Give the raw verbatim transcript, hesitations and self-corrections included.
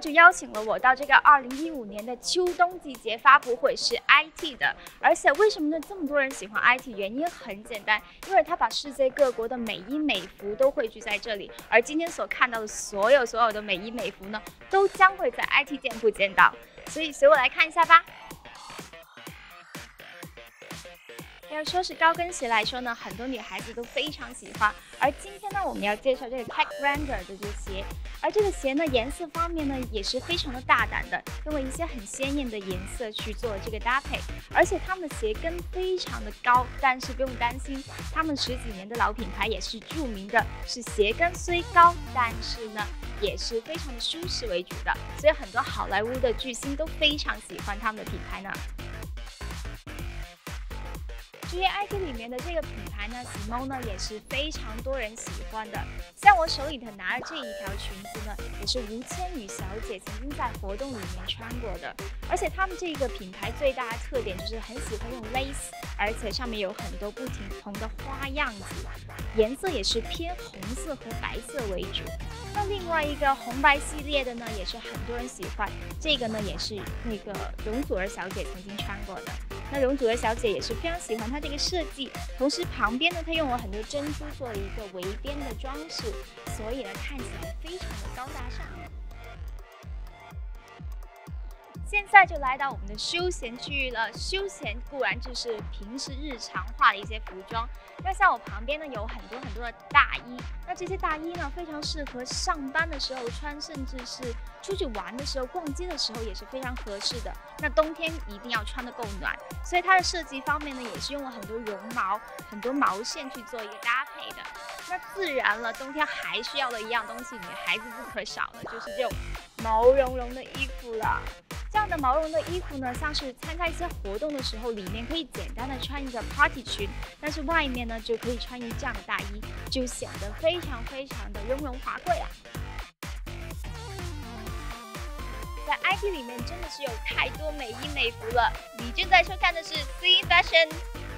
就邀请了我到这个二零一五年的秋冬季节发布会，是 I T 的。而且为什么呢？这么多人喜欢 I T， 原因很简单，因为它把世界各国的美衣美服都汇聚在这里。而今天所看到的所有所有的美衣美服呢，都将会在 I T 店铺见到。所以随我来看一下吧。要说是高跟鞋来说呢，很多女孩子都非常喜欢。而今天呢，我们要介绍这个 Tech Ranger 的这个鞋。而这个鞋呢，颜色方面呢也是非常的大胆的，用了一些很鲜艳的颜色去做这个搭配。而且他们的鞋跟非常的高，但是不用担心，他们十几年的老品牌也是著名的，是鞋跟虽高，但是呢也是非常的舒适为主的。所以很多好莱坞的巨星都非常喜欢他们的品牌呢。至于 I T 里面的这个品牌呢 ，Simone 呢也是非常多人喜欢的。像我手里头拿的这一条裙子呢，也是吴千语小姐曾经在活动里面穿过的。而且他们这个品牌最大的特点就是很喜欢用 lace， 而且上面有很多不同的花样子，颜色也是偏红色和白色为主。那另外一个红白系列的呢，也是很多人喜欢。这个呢也是那个容祖儿小姐曾经穿过的。那容祖儿小姐也是非常喜欢它这个设计，同时旁边呢，它用了很多珍珠做了一个围边的装饰，所以呢，看起来非常的高大上。现在就来到我们的休闲区域了。休闲固然就是平时日常化的一些服装，那像我旁边呢有很多很多的大衣，那这些大衣呢非常适合上班的时候穿，甚至是出去玩的时候、逛街的时候也是非常合适的。那冬天一定要穿得够暖，所以它的设计方面呢也是用了很多绒毛、很多毛线去做一个搭配的。那自然了，冬天还需要的一样东西，女孩子不可少的就是这种毛茸茸的衣服了。这样的毛绒的衣服呢，像是参加一些活动的时候，里面可以简单的穿一个 party 裙，但是外面呢就可以穿一这样的大衣，就显得非常非常的雍容华贵啊。在 I T 里面真的是有太多美衣美服了。你正在收看的是 C Fashion。